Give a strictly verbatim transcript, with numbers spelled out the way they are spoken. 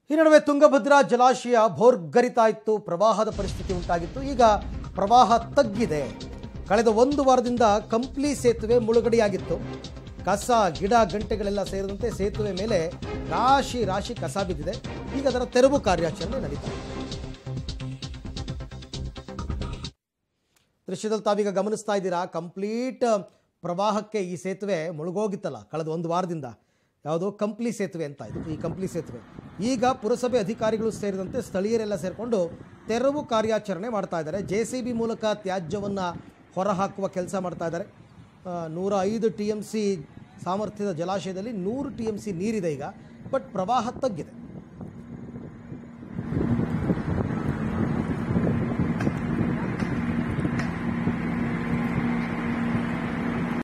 ಈ ನಡುವೆ ತುಂಗಭದ್ರಾ ಜಲಾಶಯ ಭೋರ್ಗರಿತಾ ಇತ್ತು, ಪ್ರವಾಹದ ಪರಿಸ್ಥಿತಿ ಉಂಟಾಗಿತ್ತು. ಈಗ ಪ್ರವಾಹ ತಗ್ಗಿದೆ. ಕಳೆದ ಒಂದು ವಾರದಿಂದ ಕಂಪ್ಲಿ ಸೇತುವೆ ಮುಳುಗಡೆಯಾಗಿತ್ತು. ಕಸ ಗಿಡ ಗಂಟೆಗಳೆಲ್ಲ ಸೇರಿದಂತೆ ಸೇತುವೆ ಮೇಲೆ ರಾಶಿ ರಾಶಿ ಕಸ ಬಿದ್ದಿದೆ. ಈಗ ಅದರ ತೆರವು ಕಾರ್ಯಾಚರಣೆ ನಡೀತಾ ಇದೆ. ದೃಶ್ಯದಲ್ಲಿ ತಾವೀಗ ಗಮನಿಸ್ತಾ ಇದ್ದೀರಾ, ಕಂಪ್ಲೀಟ್ ಪ್ರವಾಹಕ್ಕೆ ಈ ಸೇತುವೆ ಮುಳುಗೋಗಿತ್ತಲ್ಲ ಕಳೆದ ಒಂದು ವಾರದಿಂದ. ಯಾವುದು ಕಂಪ್ಲಿ ಸೇತುವೆ ಅಂತ ಇದು, ಈ ಕಂಪ್ಲಿ ಸೇತುವೆ. ಈಗ ಪುರಸಭೆ ಅಧಿಕಾರಿಗಳು ಸೇರಿದಂತೆ ಸ್ಥಳೀಯರೆಲ್ಲ ಸೇರಿಕೊಂಡು ತೆರವು ಕಾರ್ಯಾಚರಣೆ ಮಾಡ್ತಾ ಇದ್ದಾರೆ. ಜೆ ಸಿ ಬಿ ಮೂಲಕ ತ್ಯಾಜ್ಯವನ್ನು ಹೊರಹಾಕುವ ಕೆಲಸ ಮಾಡ್ತಾ ಇದ್ದಾರೆ. ನೂರ ಐದು ಟಿ ಎಮ್ ಸಿ ಸಾಮರ್ಥ್ಯದ ಜಲಾಶಯದಲ್ಲಿ ನೂರು ಟಿ ಎಮ್ ಸಿ ನೀರಿದೆ ಈಗ, ಬಟ್ ಪ್ರವಾಹ ತಗ್ಗಿದೆ.